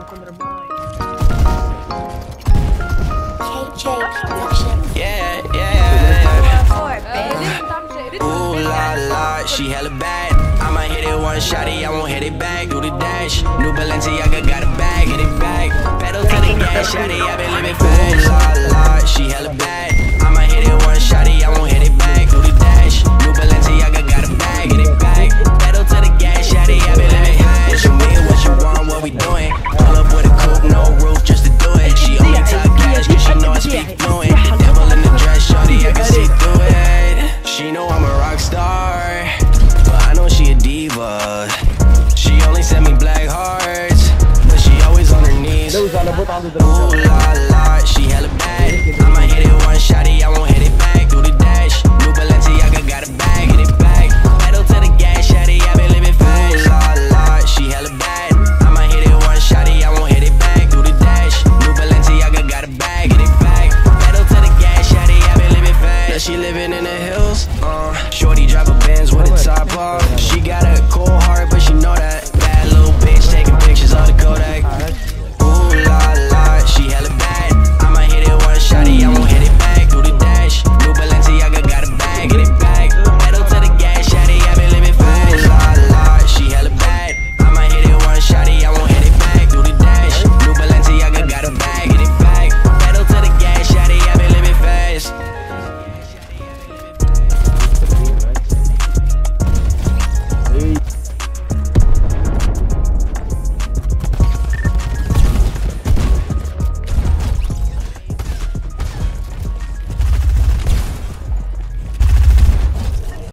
Ooh la la, she hella bad. I'ma hit it one shotty, I won't hit it back. Do the dash, new Balenciaga got a bag, hit it back. Pedal to the gas, shotty, I been living fast. Ooh la la, she hella bad.